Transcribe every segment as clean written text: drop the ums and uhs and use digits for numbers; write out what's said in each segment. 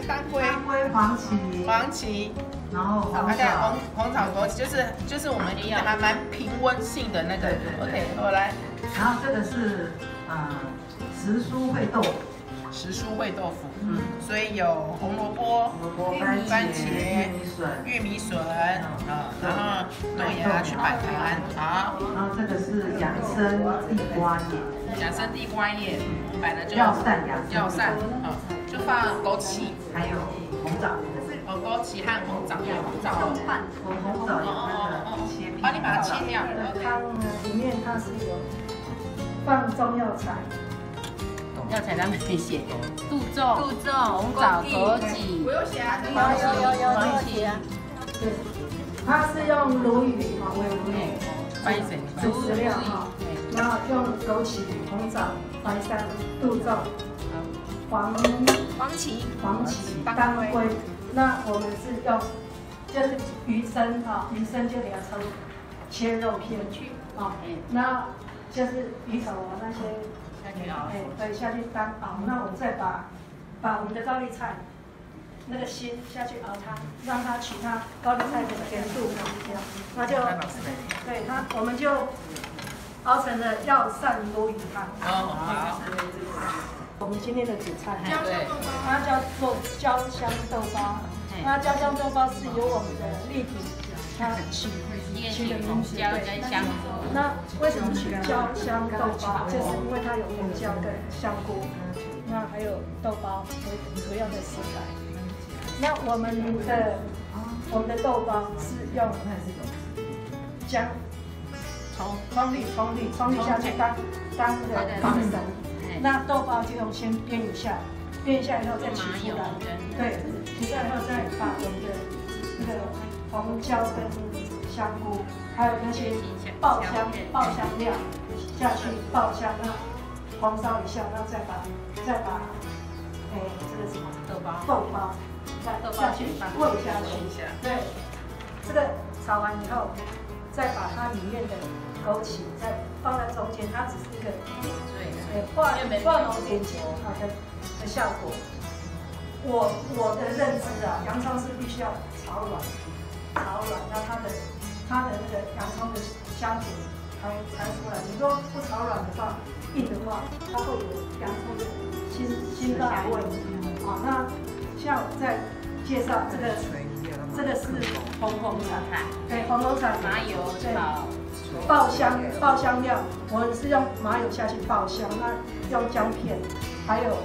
当归、 黄芪，然后还有红枣枸杞，就是我们还蛮平温性的那个。OK， 我来。 然后这个是时蔬烩豆腐。 时蔬烩豆腐，所以有红萝卜、番茄、玉米笋，然后豆芽去摆盘，好。 然后这个是养生地瓜叶， 摆的就药膳， 就放枸杞， 还有红枣。 枸杞和红枣， 红枣有那个切片， 你把它切掉。 汤呢里面它是有放中药材。 药材上面写杜仲、红枣、枸杞。 我有写啊， 有写啊。对，它是用鲈鱼为主食料哈，然后用枸杞、红枣、淮山、杜仲、黄芪、当归。那我们是用就是鱼生就给它切肉片那就是鱼头那些。对，下去当熬。那我们再把我们的高丽菜那个心下去熬它，让它取它高丽菜的甜度，那就对它，我们就熬成了药膳鲈鱼汤。 好。 我们今天的主菜，它叫做焦香豆包。那焦香豆包是由我们的丽萍它取的名字，对。那为什么取焦香豆包？就是因为它有红椒跟香菇，那还有豆包为主要的食材。那我们的豆包是用姜、葱绿下去当那个防神。那豆包就用先煸一下以后再取出来，对，取出来以后再把我们的那个红椒跟香菇，还有那些爆香料下去爆香，那红烧一下，然后再把这个什么豆包再下去煨下去，对，这个炒完以后，再把它里面的枸杞再放在中间，它只是一个画龙点睛的效果。我的认知洋葱是必须要炒软，那它的那个洋葱的香甜才出来。你说不炒软的话，硬的话，它会有洋葱的辛辣味。那像我再介绍这个是红菜，对，红菜麻油炒爆香料，我们是用麻油下去爆香，那用姜片，还有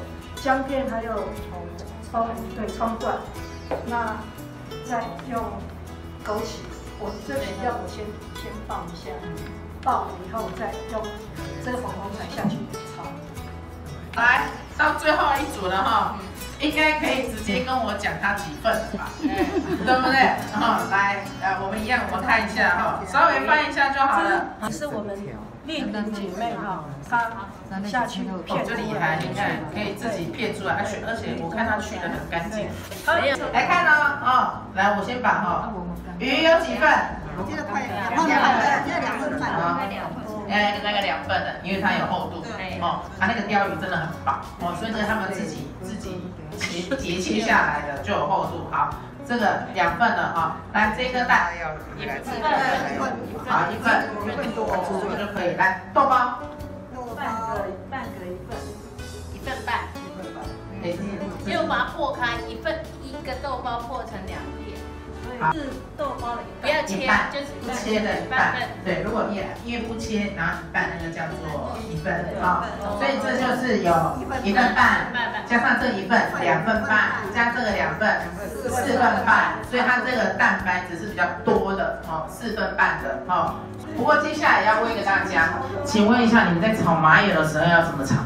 葱段，那再用枸杞，我这里要我先爆一下，爆了以后再用这个红菜下去炒。 来到最后一组了哈，应该可以直接跟我讲它几份了吧？对不对？来，我们一样，我们看一下哈，稍微翻一下就好了。 这是我们丽萍姐妹她下去片就厉害，你看可以自己片出来，而且我看它去的很干净。来看哦，来我先把鱼有几份？ 我记得快2份半啊。 那个2份的，因为它有厚度它那个鲷鱼真的很薄所以这个他们自己节切下来的就有厚度。好，这个2份的来这个蛋1份，好1份多，这个就可以。来豆包， 半个1份半，因为我把它破开，一个豆包破成2片。 是豆包的不要切，就是不切的1半。对，如果因为不切，然后1半那个叫做1份所以这就是有1份半，加上这1份2份半，加这个2份4份半，所以它这个蛋白质是比较多的4份半的不过接下来要问一个大家，请问一下你们在炒麻油的时候要怎么炒？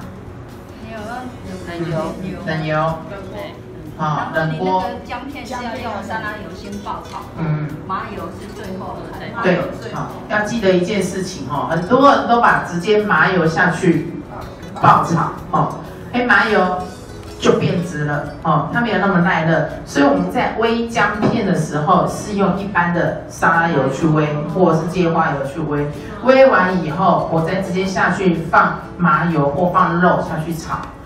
冷油。冷锅。 姜片是要用沙拉油先爆炒，麻油是最后才。 对，要记得一件事情很多人都把直接麻油下去爆炒麻油就变质了它没有那么耐热，所以我们在煨姜片的时候是用一般的沙拉油去煨，或者是芥花油去煨，煨完以后我再直接下去放麻油或放肉下去炒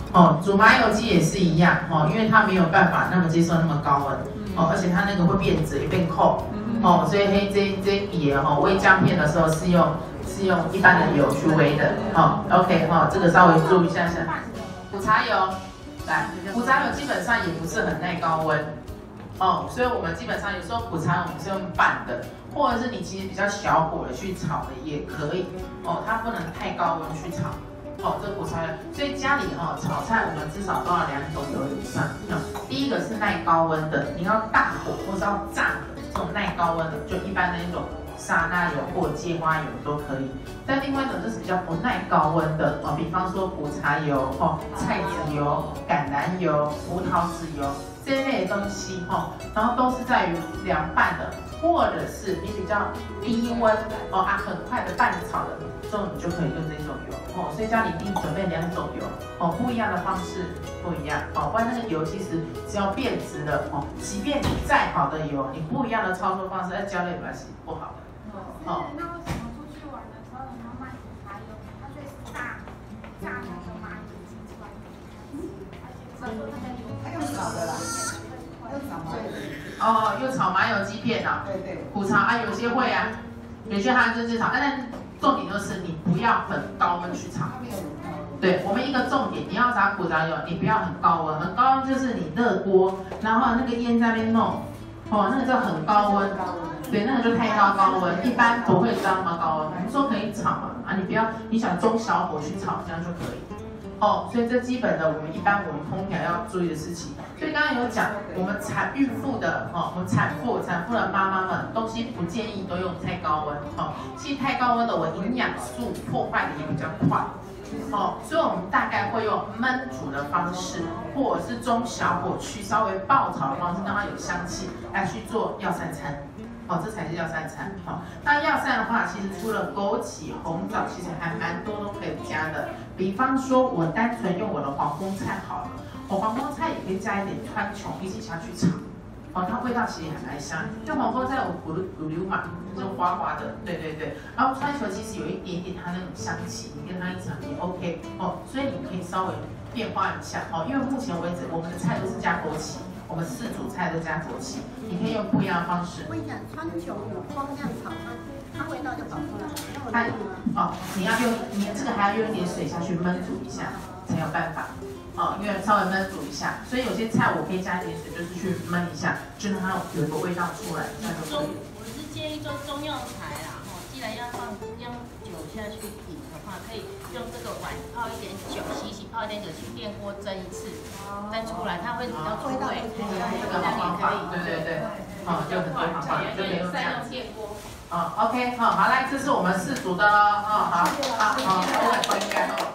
哦，煮麻油鸡也是一样哦，因为它没有办法那么接受那么高温哦，而且它那个会变质也变扣哦，所以这比哦煨姜片的时候是用一般的油去煨的哦。OK 哈、哦，这个稍微注意一下下。苦茶油，来，苦茶油基本上也不是很耐高温哦，所以我们基本上有时候苦茶油我们是用拌的，或者是你其实比较小火的去炒的也可以哦，它不能太高温去炒。哦，这苦茶油，所以家里哦炒菜我们至少都要2种油以上。第一个是耐高温的，你要大火或是要炸的这种耐高温的，就一般的那种沙拉油或芥花油都可以。但另外一种就是比较不耐高温的哦，比方说苦茶油、哦菜籽油、橄榄油、葡萄籽油这一类的东西哦，然后都是在于凉拌的，或者是你比较低温哦很快的拌炒的，这种你就可以用这种油哦。所以家里一定准备2种油哦，不一样的方式不一样哦，不然那个油其实只要变质了哦，即便你再好的油，你不一样的操作方式，在焦类来是不好的哦。 那为什么出去玩的时候你要买麻油？它最炸那个麻油鸡出来，而且说那个油还用炒的啦，用炒麻油。 哦，又炒麻油鸡片啊，对，苦炒啊，有些会啊，有些它就是炒，但重点就是你不要很高温去炒。对，我们一个重点，你要炸苦茶油，你不要很高温，很高温就是你热锅，然后那个烟在那边弄，哦，那个叫很高温，对，那个就太高温，一般不会这么高温。我们说可以炒嘛，啊，你不要，你想中小火去炒，这样就可以。哦，所以这基本的我们烹调要注意的事情。所以刚刚有讲，我们孕妇的哦，我们产妇的妈妈们，东西不建议都用太高温哦。其实太高温的，我营养素破坏的也比较快哦，所以我们大概会用焖煮的方式，或者是中小火去稍微爆炒的方式，让它有香气来去做药膳餐。哦，这才是药膳餐。好，那药膳的话，其实除了枸杞、红枣，其实还蛮多都可以加的。比方说，我单纯用我的黄光菜好了，我黄光菜也可以加一点川穹一起下去炒。哦，它味道其实还蛮香。因为黄光菜有骨溜嘛，就是滑滑的，对。然后川穹其实有一点点它那种香气，你跟它一炒也 OK 哦。所以你可以稍微变化一下哦，因为目前为止我们的菜都是加枸杞。我们4组菜都加枸杞，你可以用不一样的方式。 我跟你讲，川穹有光这样炒它味道就跑出来了。 你这个还要用一点水下去焖煮一下，才有办法。哦，因为稍微焖煮一下，所以有些菜我可以加一点水，就是去焖一下，就让它有一个味道出来，这样就可以。 我是建议做中药材啦，既然要酒下去煮的话，可以用这个碗泡一点酒，泡一点酒去电锅蒸一次，蒸出来它会比较出味。 这个好方法，对，哦，就很多方法，就可以用这样子。哦 ，OK， 好，来，这是我们4组的喽，哦，好，各位观众。